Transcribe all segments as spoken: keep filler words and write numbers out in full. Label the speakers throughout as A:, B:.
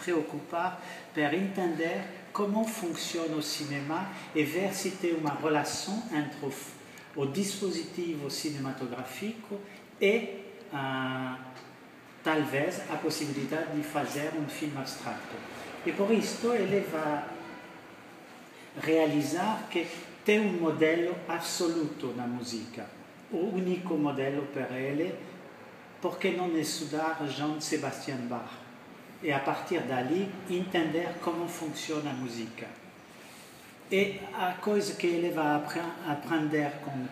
A: preoccupar per entender como funciona o cinema e ver se tem uma relação entre o, o dispositivo cinematográfico e, uh, talvez, a possibilidade de fazer um filme abstrato. E por isso ele vai realizar que tem um modelo absoluto na música, o único modelo para ele, porque não estudar Johann Sebastian Bach e a partir dali entender como funciona a música. E a coisa que ele vai aprender com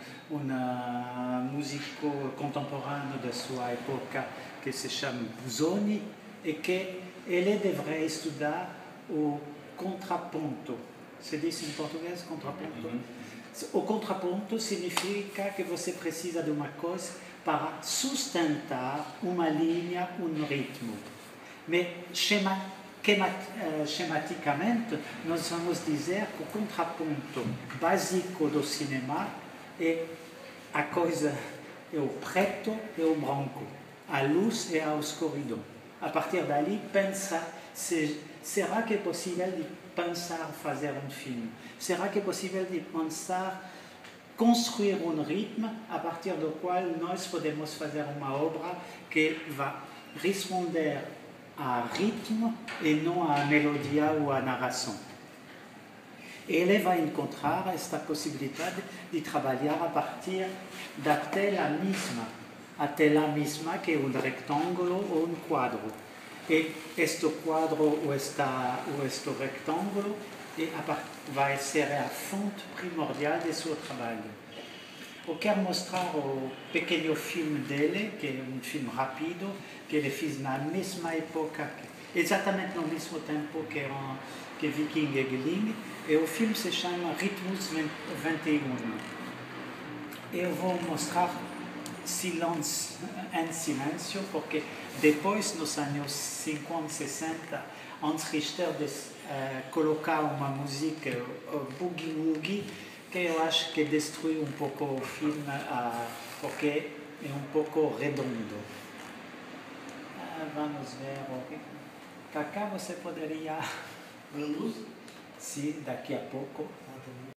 A: um músico contemporâneo da sua época que se chama Busoni é que ele deveria estudar o contraponto. Se diz em português contraponto? Uhum. O contraponto significa que você precisa de uma coisa para sustentar uma linha, um ritmo. Mas schema, schematicamente, nós vamos dizer que o contraponto básico do cinema é a coisa, é o preto e o branco, a luz e a escuridão. A partir dali, pensa, se, será que é possível de pensar fazer um filme? Será que é possível de pensar construir um ritmo a partir do qual nós podemos fazer uma obra que vai responder a ritmo e não a melodia ou a narração? Ele vai encontrar esta possibilidade de trabalhar a partir da tela mesma, a tela mesma que é um retângulo ou um quadro. E este quadro ou, esta, ou este retângulo vai ser a fonte primordial de seu trabalho. Eu quero mostrar o pequeno filme dele, que é um filme rápido, que ele fez na mesma época, exatamente no mesmo tempo que, que Viking e Gling, e o filme se chama Ritmus vinte e um. Eu vou mostrar Silêncio em Silêncio, porque depois, nos anos cinquenta, sessenta, Hans Richter de, uh, colocar uma música, uh, Boogie Woogie, que eu acho que destruiu um pouco o filme, uh, porque é um pouco redondo. Uh, vamos ver. Okay. Cacá, você poderia...
B: Luz?
A: Sim, daqui a pouco.